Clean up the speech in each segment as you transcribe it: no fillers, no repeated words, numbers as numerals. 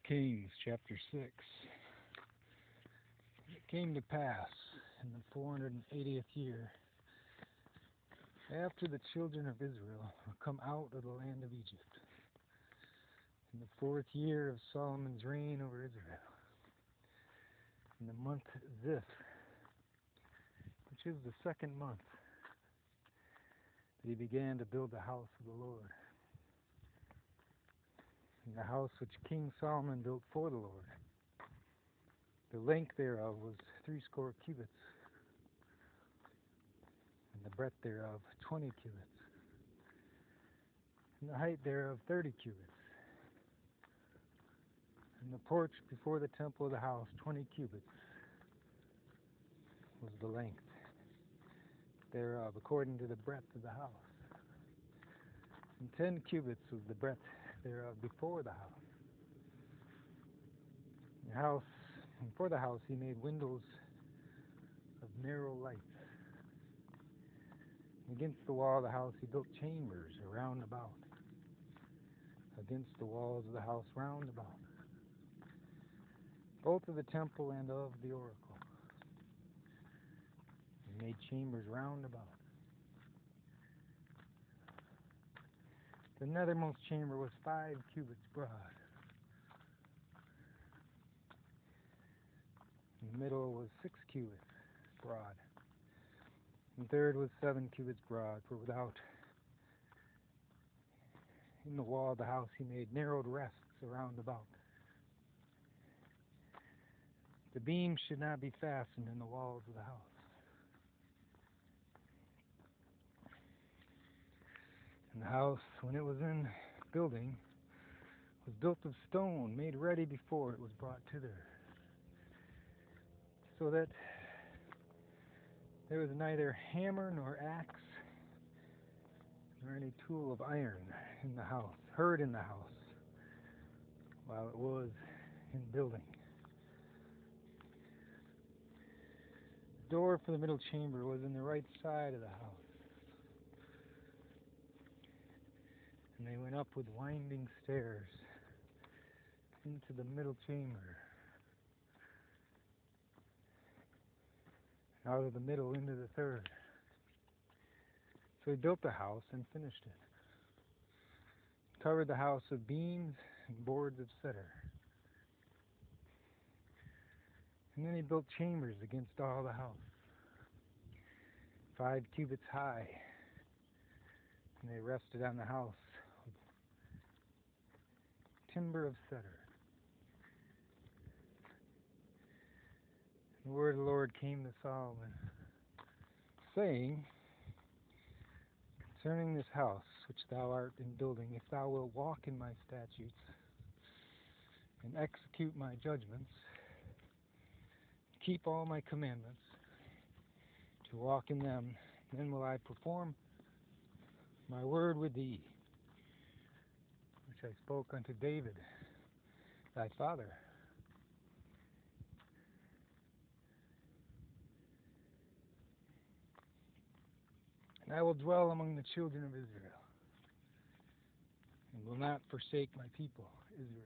Kings chapter 6. It came to pass in the 480th year, after the children of Israel were come out of the land of Egypt, in the 4th year of Solomon's reign over Israel, in the month Ziph, which is the 2nd month, that he began to build the house of the Lord, and the house which King Solomon built for the Lord. The length thereof was 80 cubits, and the breadth thereof 20 cubits, and the height thereof 30 cubits, and the porch before the temple of the house 20 cubits was the length thereof, according to the breadth of the house, and 10 cubits was the breadth thereof before the house. The house, and for the house he made windows of narrow lights. Against the wall of the house he built chambers around about, against the walls of the house round about, both of the temple and of the oracle. He made chambers round about. The nethermost chamber was 5 cubits broad. The middle was 6 cubits broad. And third was 7 cubits broad, for without, in the wall of the house, he made narrowed rests around about. The beams should not be fastened in the walls of the house. And the house, when it was in building, was built of stone, made ready before it was brought thither, so that there was neither hammer nor axe nor any tool of iron in the house, heard in the house, while it was in building. The door for the middle chamber was in the right side of the house, and they went up with winding stairs into the middle chamber, out of the middle into the third. So he built the house and finished it. Covered the house with beams and boards of cedar. And then he built chambers against all the house, 5 cubits high, and they rested on the house with timber of cedar. The word of the Lord came to Solomon, saying, concerning this house which thou art in building, if thou wilt walk in my statutes and execute my judgments, keep all my commandments, to walk in them, then will I perform my word with thee, which I spoke unto David, thy father. And I will dwell among the children of Israel, and will not forsake my people, Israel.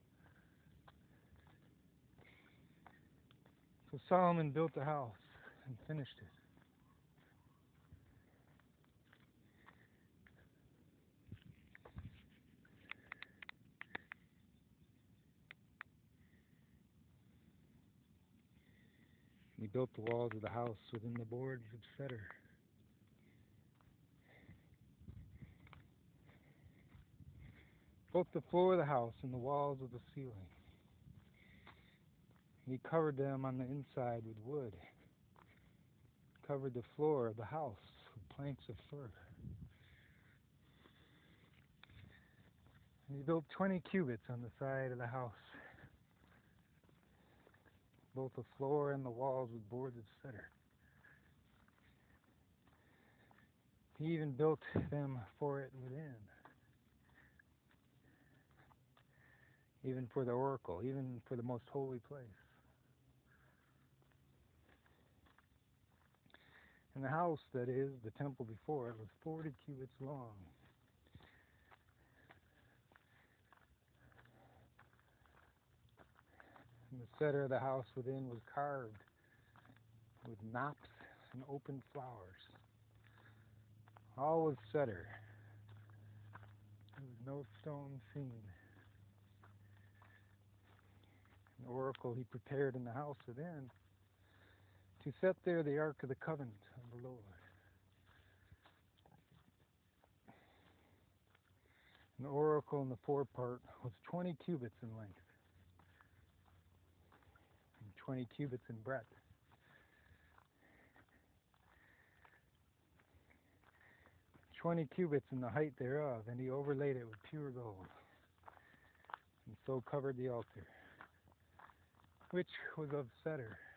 So Solomon built the house and finished it. And he built the walls of the house within the boards of cedar. Both the floor of the house and the walls of the ceiling. And he covered them on the inside with wood. Covered the floor of the house with planks of fir. And he built 20 cubits on the side of the house, both the floor and the walls with boards of cedar. He even built them for it within, even for the oracle, even for the most holy place. And the house, that is, the temple before it, was 40 cubits long. And the center of the house within was carved with knops and open flowers. All was cedar. There was no stone seen. An oracle he prepared in the house within to set there the Ark of the Covenant of the Lord. An oracle in the forepart was 20 cubits in length and 20 cubits in breadth. 20 cubits in the height thereof, and he overlaid it with pure gold, and so covered the altar, which was of cedar.